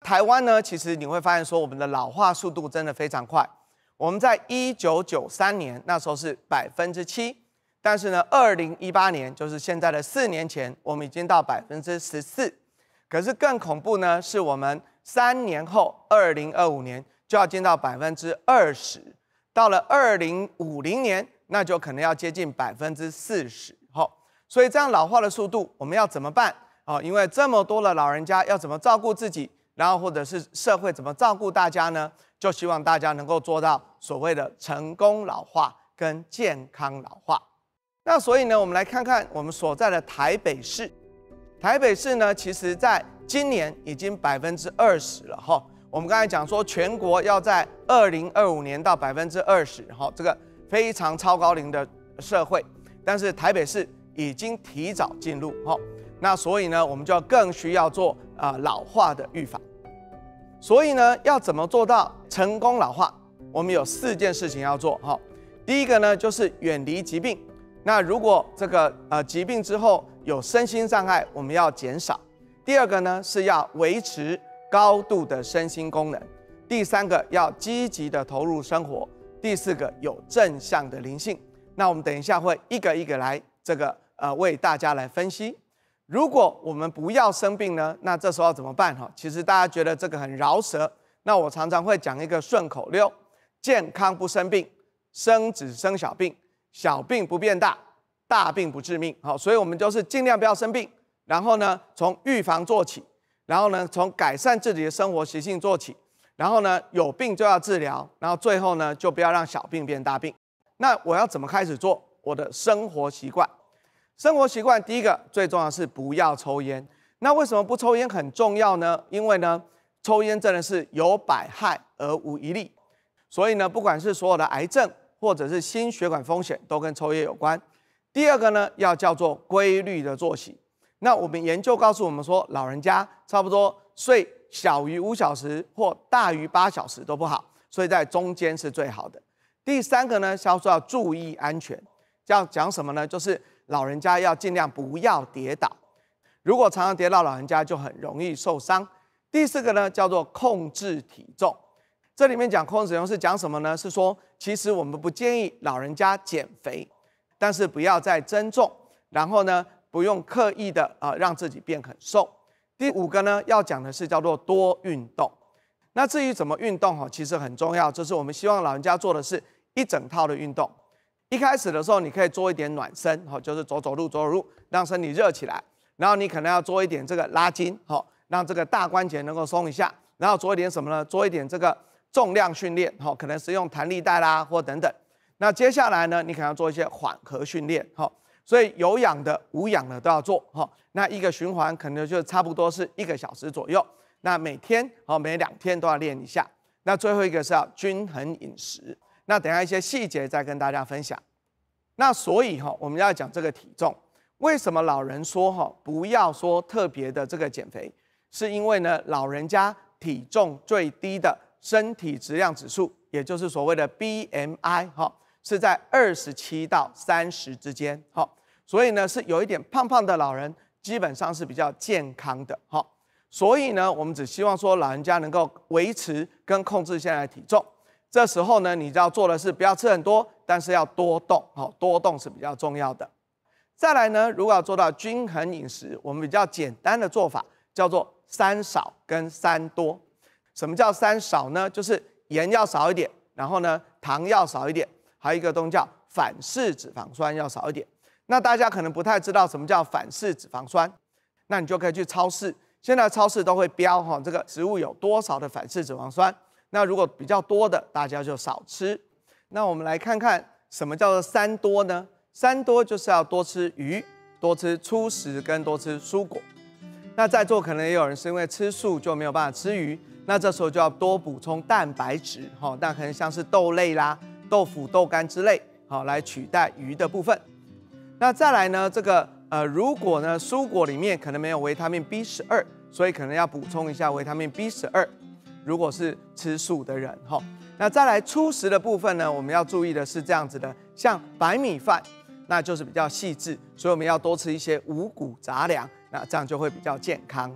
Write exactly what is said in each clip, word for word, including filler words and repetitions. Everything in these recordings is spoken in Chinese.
台湾呢，其实你会发现说，我们的老化速度真的非常快。我们在一九九三年那时候是百分之七，但是呢，二零一八年就是现在的四年前，我们已经到百分之十四。可是更恐怖呢，是我们三年后，二零二五年就要进到百分之二十，到了二零五零年，那就可能要接近百分之四十。好，所以这样老化的速度，我们要怎么办？哦，因为这么多的老人家要怎么照顾自己，然后或者是社会怎么照顾大家呢？就希望大家能够做到所谓的成功老化跟健康老化。那所以呢，我们来看看我们所在的台北市。台北市呢，其实在今年已经百分之二十了哈。我们刚才讲说，全国要在二零二五年到百分之二十哈，这个非常超高龄的社会，但是台北市已经提早进入哈。那所以呢，我们就更需要做啊、呃、老化的预防。所以呢，要怎么做到成功老化？我们有四件事情要做哈。第一个呢，就是远离疾病。那如果这个呃疾病之后有身心障碍，我们要减少。第二个呢，是要维持高度的身心功能。第三个，要积极的投入生活。第四个，有正向的灵性。那我们等一下会一个一个来这个呃为大家来分析。如果我们不要生病呢，那这时候要怎么办哈？其实大家觉得这个很饶舌，那我常常会讲一个顺口溜：健康不生病，生只生小病，小病不变大，大病不致命。好，所以我们就是尽量不要生病，然后呢，从预防做起，然后呢，从改善自己的生活习性做起，然后呢，有病就要治疗，然后最后呢，就不要让小病变大病。那我要怎么开始做？我的生活习惯。生活习惯第一个最重要的是不要抽烟。那为什么不抽烟很重要呢？因为呢，抽烟真的是有百害而无一利。所以呢，不管是所有的癌症或者是心血管风险，都跟抽烟有关。第二个呢，要叫做规律的作息。那我们研究告诉我们说，老人家差不多睡小于五小时或大于八小时都不好，所以在中间是最好的。第三个呢，叫做要注意安全。这样讲什么呢？就是老人家要尽量不要跌倒，如果常常跌倒，老人家就很容易受伤。第四个呢，叫做控制体重。这里面讲控制体重是讲什么呢？是说，其实我们不建议老人家减肥，但是不要再增重，然后呢，不用刻意的呃让自己变很瘦。第五个呢，要讲的是叫做多运动。那至于怎么运动哈，其实很重要，就是我们希望老人家做的是一整套的运动。一开始的时候，你可以做一点暖身，就是走走路、走走路，让身体热起来。然后你可能要做一点这个拉筋，让这个大关节能够松一下。然后做一点什么呢？做一点这个重量训练，可能是用弹力带啦或等等。那接下来呢，你可能要做一些缓和训练，所以有氧的、无氧的都要做。那一个循环可能就差不多是一个小时左右。那每天、每两天都要练一下。那最后一个是要均衡饮食。那等一下一些细节再跟大家分享。那所以哈，我们要讲这个体重，为什么老人说哈不要说特别的这个减肥？是因为呢，老人家体重最低的身体质量指数，也就是所谓的 B M I 哈，是在二十七到三十之间哈，所以呢是有一点胖胖的老人，基本上是比较健康的哈。所以呢，我们只希望说老人家能够维持跟控制现在的体重。这时候呢，你要做的是不要吃很多，但是要多动，好，多动是比较重要的。再来呢，如果要做到均衡饮食，我们比较简单的做法叫做三少跟三多。什么叫三少呢？就是盐要少一点，然后呢糖要少一点，还有一个东西叫反式脂肪酸要少一点。那大家可能不太知道什么叫反式脂肪酸，那你就可以去超市，现在超市都会标哈这个食物有多少的反式脂肪酸。那如果比较多的，大家就少吃。那我们来看看什么叫做三多呢？三多就是要多吃鱼、多吃粗食跟多吃蔬果。那在座可能也有人是因为吃素就没有办法吃鱼，那这时候就要多补充蛋白质，哈，那可能像是豆类啦、豆腐、豆干之类，好来取代鱼的部分。那再来呢，这个呃，如果呢蔬果里面可能没有维他命 B 十二，所以可能要补充一下维他命 B 十二。如果是吃素的人哈，那再来粗食的部分呢，我们要注意的是这样子的，像白米饭，那就是比较细致，所以我们要多吃一些五谷杂粮，那这样就会比较健康。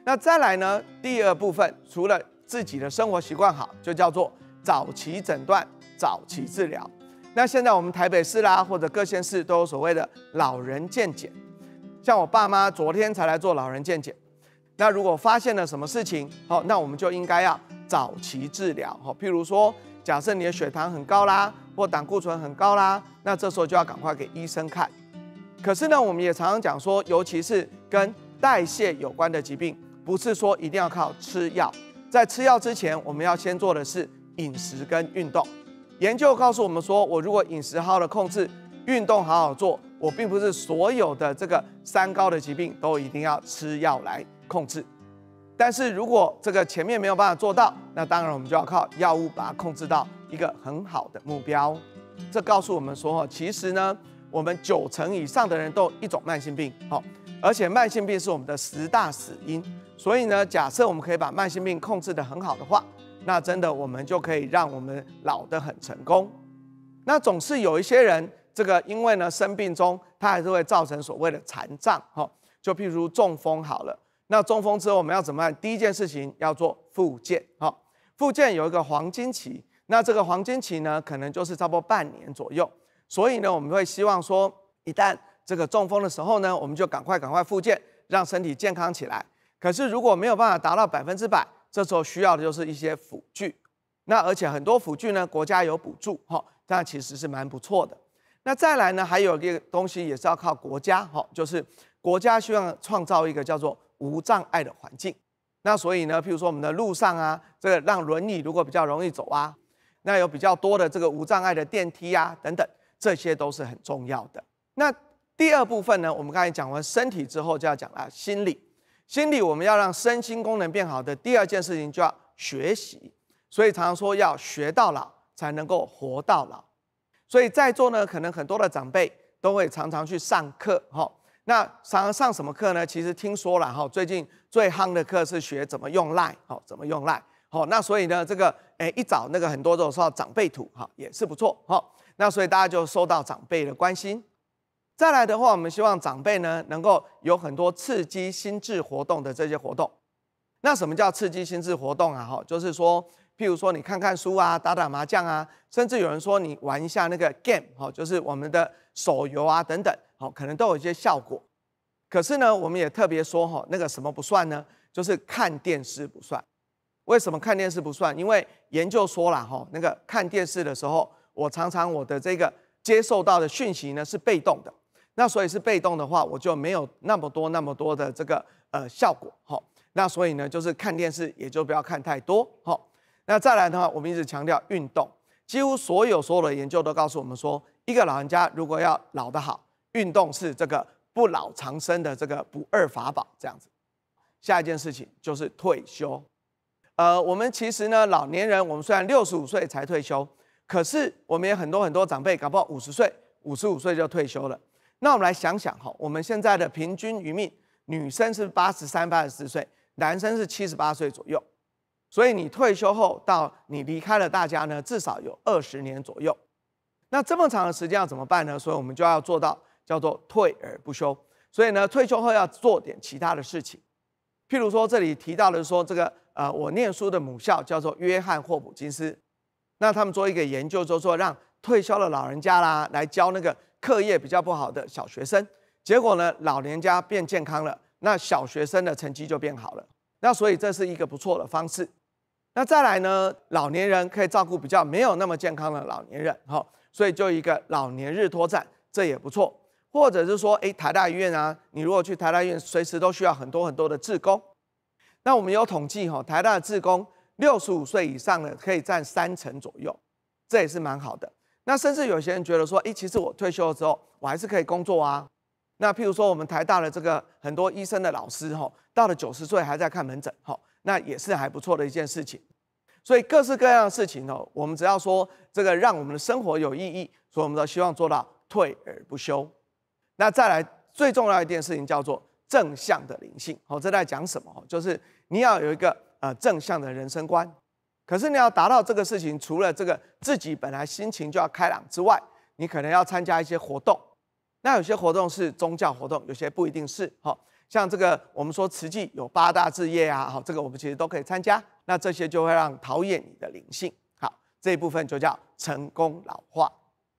那再来呢，第二部分除了自己的生活习惯好，就叫做早期诊断、早期治疗。那现在我们台北市啦，或者各县市都有所谓的老人健检。像我爸妈昨天才来做老人健检。那如果发现了什么事情，好，那我们就应该要早期治疗。好，譬如说，假设你的血糖很高啦，或胆固醇很高啦，那这时候就要赶快给医生看。可是呢，我们也常常讲说，尤其是跟代谢有关的疾病，不是说一定要靠吃药。在吃药之前，我们要先做的是饮食跟运动。研究告诉我们说，我如果饮食好好的控制，运动好好做，我并不是所有的这个三高的疾病都一定要吃药来控制。但是如果这个前面没有办法做到，那当然我们就要靠药物把它控制到一个很好的目标。这告诉我们说，其实呢，我们九成以上的人都有一种慢性病，好，而且慢性病是我们的十大死因。所以呢，假设我们可以把慢性病控制得很好的话，那真的我们就可以让我们老得很成功。那总是有一些人，这个因为呢生病中，它还是会造成所谓的残障，哈，就譬如中风好了。那中风之后我们要怎么办？第一件事情要做复健，哈，复健有一个黄金期，那这个黄金期呢，可能就是差不多半年左右。所以呢，我们会希望说，一旦这个中风的时候呢，我们就赶快赶快复健，让身体健康起来。可是如果没有办法达到百分之百，这时候需要的就是一些辅具。那而且很多辅具呢，国家有补助，哈，那其实是蛮不错的。那再来呢，还有一个东西也是要靠国家，哈，就是国家希望创造一个叫做无障碍的环境。那所以呢，譬如说我们的路上啊，这个让轮椅如果比较容易走啊，那有比较多的这个无障碍的电梯啊等等，这些都是很重要的。那第二部分呢，我们刚才讲完身体之后，就要讲了心理。心理我们要让身心功能变好的第二件事情就要学习，所以常常说要学到老才能够活到老。所以在座呢，可能很多的长辈都会常常去上课，哈。那常常上什么课呢？其实听说了哈，最近最夯的课是学怎么用 LINE， 好，怎么用 LINE， 好，那所以呢，这个诶一早那个很多都收到长辈图，哈，也是不错，哈。那所以大家就收到长辈的关心。再来的话，我们希望长辈呢能够有很多刺激心智活动的这些活动。那什么叫刺激心智活动啊？哈，就是说，譬如说你看看书啊，打打麻将啊，甚至有人说你玩一下那个 game， 哈，就是我们的手游啊等等，好，可能都有一些效果。可是呢，我们也特别说哈，那个什么不算呢？就是看电视不算。为什么看电视不算？因为研究说了哈，那个看电视的时候，我常常我的这个接受到的讯息呢是被动的。那所以是被动的话，我就没有那么多那么多的这个呃效果，哈。那所以呢，就是看电视也就不要看太多，哈。那再来的话，我们一直强调运动，几乎所有所有的研究都告诉我们说，一个老人家如果要老得好，运动是这个不老长生的这个不二法宝，这样子。下一件事情就是退休，呃，我们其实呢，老年人我们虽然六十五岁才退休，可是我们也很多很多长辈，搞不好五十岁、五十五岁就退休了。那我们来想想哈，我们现在的平均余命，女生是八十三、八十四岁，男生是七十八岁左右。所以你退休后到你离开了大家呢，至少有二十年左右。那这么长的时间要怎么办呢？所以我们就要做到叫做退而不休。所以呢，退休后要做点其他的事情。譬如说这里提到的说，这个呃，我念书的母校叫做约翰霍普金斯，那他们做一个研究，就是说让退休的老人家啦来教那个课业比较不好的小学生，结果呢，老年家变健康了，那小学生的成绩就变好了。那所以这是一个不错的方式。那再来呢，老年人可以照顾比较没有那么健康的老年人，哈，所以就一个老年日托站，这也不错。或者是说，哎，台大医院啊，你如果去台大医院，随时都需要很多很多的志工。那我们有统计哈，台大的志工六十五岁以上的可以占三成左右，这也是蛮好的。那甚至有些人觉得说，哎，其实我退休了之后，我还是可以工作啊。那譬如说，我们台大的这个很多医生的老师哈，到了九十岁还在看门诊哈，那也是还不错的一件事情。所以各式各样的事情哦，我们只要说这个让我们的生活有意义，所以我们都希望做到退而不休。那再来最重要的一件事情叫做正向的灵性，好，这在讲什么？就是你要有一个呃正向的人生观。可是你要达到这个事情，除了这个自己本来心情就要开朗之外，你可能要参加一些活动。那有些活动是宗教活动，有些不一定是，哈。 像这个我们说慈济有八大志业啊，好，这个我们其实都可以参加。那这些就会让陶冶你的灵性。好，这一部分就叫成功老化。